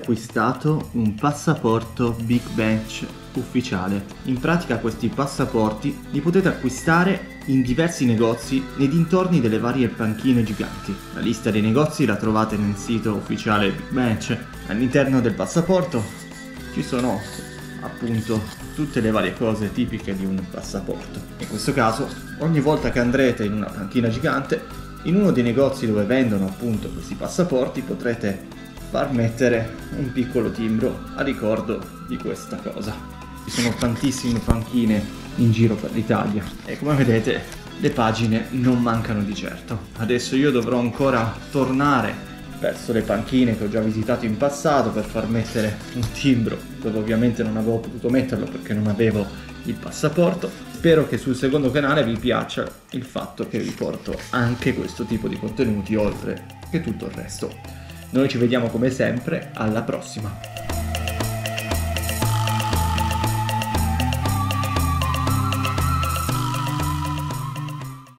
acquistato un passaporto Big Bench ufficiale. In pratica questi passaporti li potete acquistare in diversi negozi nei dintorni delle varie panchine giganti. La lista dei negozi la trovate nel sito ufficiale Big Bench. All'interno del passaporto ci sono appunto tutte le varie cose tipiche di un passaporto. In questo caso, ogni volta che andrete in una panchina gigante, in uno dei negozi dove vendono appunto questi passaporti potrete far mettere un piccolo timbro a ricordo di questa cosa. Ci sono tantissime panchine in giro per l'Italia e come vedete le pagine non mancano di certo. Adesso io dovrò ancora tornare verso le panchine che ho già visitato in passato per far mettere un timbro dove ovviamente non avevo potuto metterlo perché non avevo il passaporto. Spero che sul secondo canale vi piaccia il fatto che vi porto anche questo tipo di contenuti oltre che tutto il resto. Noi ci vediamo come sempre alla prossima.